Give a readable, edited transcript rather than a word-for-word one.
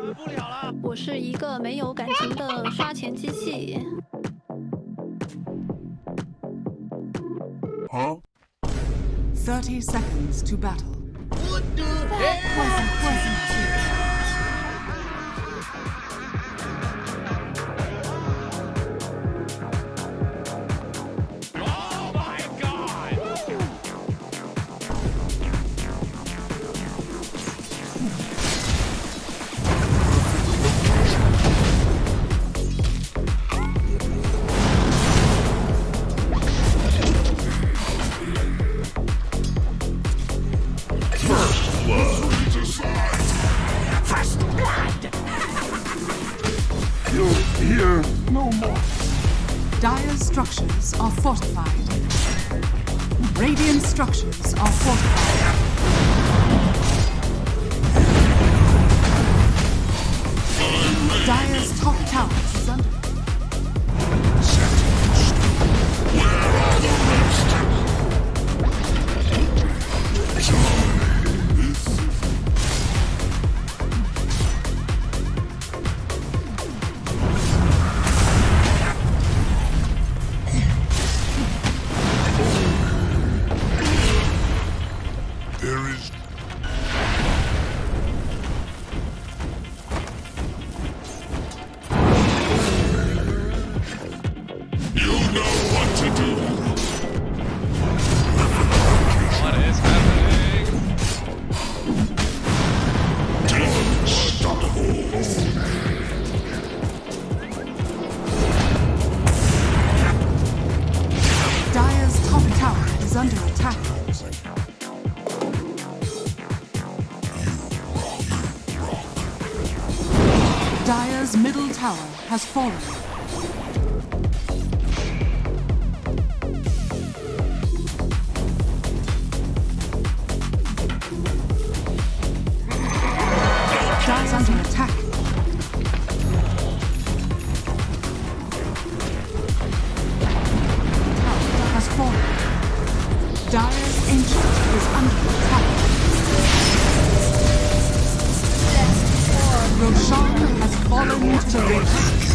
我是一个没有感情的刷钱机器。 30 seconds to battle. What the hell? Dire's structures are fortified. Radiant structures are fortified. Dire's top tower is under. Where are the rest? Dire's middle tower has fallen. Dire's under attack. Tower has fallen. Dire's ancient is under attack. Roshan has fallen to the rift.